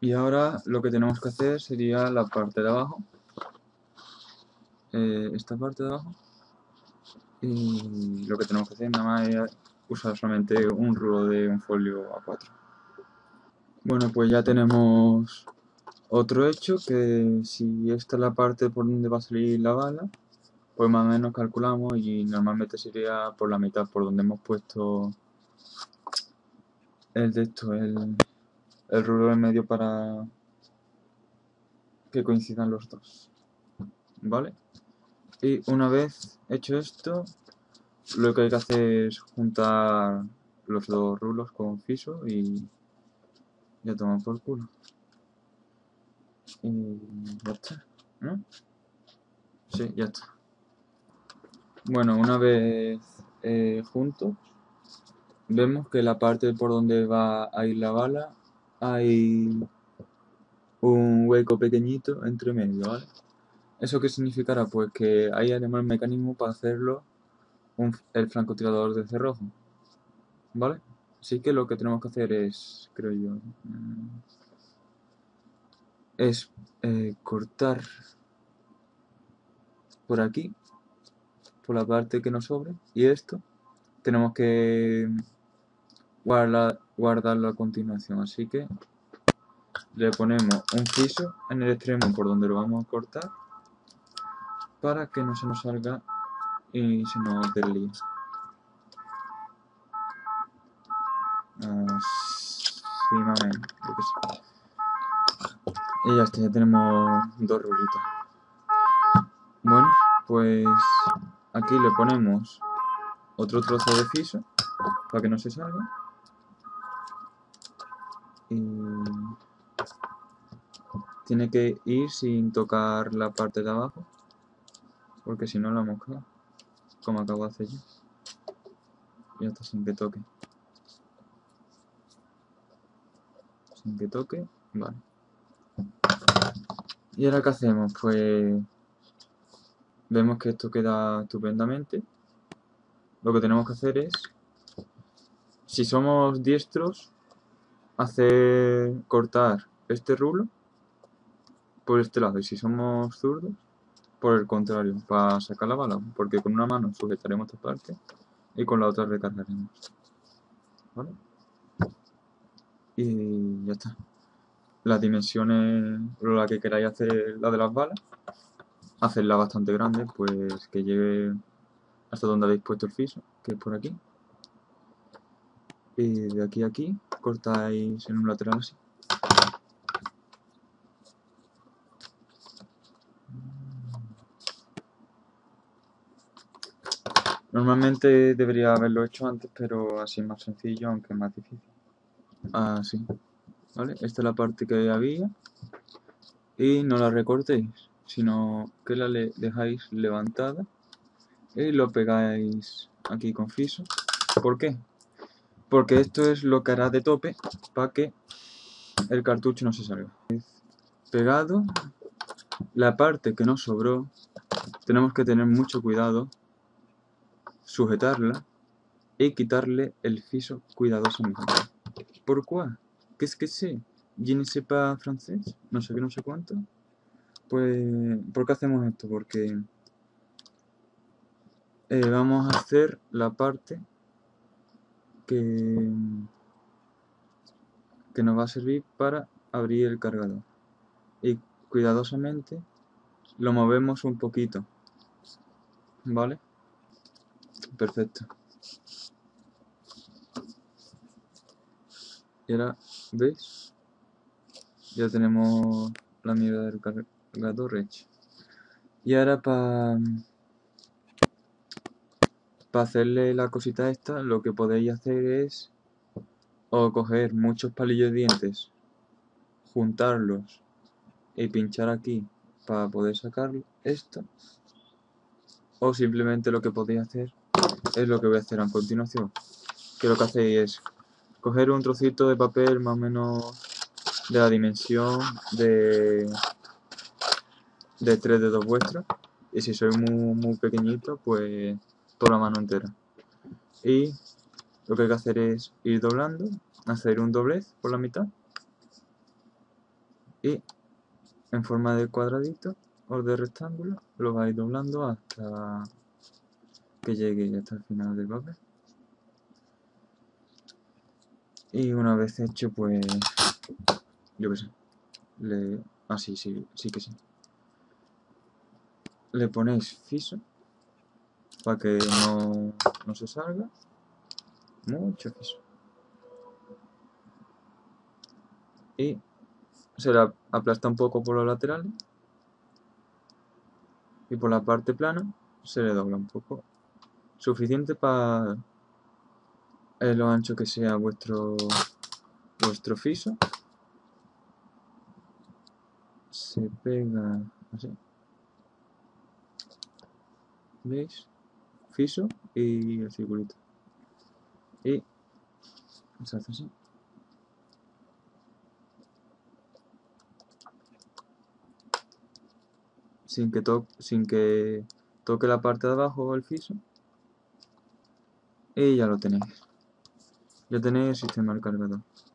Y ahora lo que tenemos que hacer sería la parte de abajo, esta parte de abajo, y lo que tenemos que hacer nada más es usar solamente un rulo de un folio A4. Bueno, pues ya tenemos otro hecho, que si esta es la parte por donde va a salir la bala, pues más o menos calculamos y normalmente sería por la mitad, por donde hemos puesto el rulo en medio para que coincidan los dos, ¿vale? Y una vez hecho esto, lo que hay que hacer es juntar los dos rulos con fiso y ya toman por culo. Y ya está, ¿no? Sí, ya está. Bueno, una vez juntos, vemos que la parte por donde va a ir la bala hay un hueco pequeñito entre medio, ¿vale? ¿Eso qué significará? Pues que ahí haremos el mecanismo para hacerlo el francotirador de cerrojo, ¿vale? Así que lo que tenemos que hacer es, creo yo, es cortar por aquí, por la parte que nos sobre, y esto tenemos que guardarlo a continuación, así que le ponemos un fiso en el extremo por donde lo vamos a cortar para que no se nos salga y se nos deslice. Así más o menos, yo qué sé. Y ya está, ya tenemos dos rulitos. Bueno, pues aquí le ponemos otro trozo de fiso para que no se salga. Y tiene que ir sin tocar la parte de abajo, porque si no la hemos cagado, como acabo de hacer yo. Ya está, sin que toque. Sin que toque, vale. ¿Y ahora qué hacemos? Pues vemos que esto queda estupendamente. Lo que tenemos que hacer es, si somos diestros, cortar este rulo por este lado, y si somos zurdos, por el contrario, para sacar la bala, porque con una mano sujetaremos esta parte y con la otra recargaremos, ¿vale? Y ya está. Las dimensiones, la que queráis hacer, la de las balas, hacerla bastante grande, pues que llegue hasta donde habéis puesto el fiso, que es por aquí. Y de aquí a aquí cortáis en un lateral así. Normalmente debería haberlo hecho antes, pero así es más sencillo, aunque es más difícil. Así, ¿vale? Esta es la parte que había. Y no la recortéis, sino que la dejáis levantada y lo pegáis aquí con fiso. ¿Por qué? Porque esto es lo que hará de tope para que el cartucho no se salga. Pegado, la parte que nos sobró, tenemos que tener mucho cuidado, sujetarla y quitarle el fiso cuidadosamente. ¿Por qué? Qu'est-ce que c'est? Je ne sais pas francés, no sé qué, no sé cuánto. Pues, ¿por qué hacemos esto? Porque vamos a hacer la parte que nos va a servir para abrir el cargador. Y cuidadosamente lo movemos un poquito, ¿vale? Perfecto. Y ahora, ¿veis? Ya tenemos la mierda del cargador hecha. Y ahora para hacerle la cosita esta, lo que podéis hacer es o coger muchos palillos de dientes, juntarlos y pinchar aquí para poder sacar esto, o simplemente lo que podéis hacer es lo que voy a hacer a continuación, que lo que hacéis es coger un trocito de papel más o menos de la dimensión de 3 dedos vuestros, y si sois muy pequeñito, pues toda la mano entera. Y lo que hay que hacer es ir doblando, hacer un doblez por la mitad y en forma de cuadradito o de rectángulo lo vais doblando hasta que llegue hasta el final del papel. Y una vez hecho, pues yo qué sé, sí que sí. Le ponéis fiso para que no se salga. Mucho fiso. Y se la aplasta un poco por los laterales. Y por la parte plana se le dobla un poco. Suficiente para lo ancho que sea vuestro fiso. Se pega así. ¿Veis? Fiso y el circulito. Y se hace así. Sin que toque la parte de abajo el fiso. Y ya lo tenéis. Ya tenéis el sistema del cargador.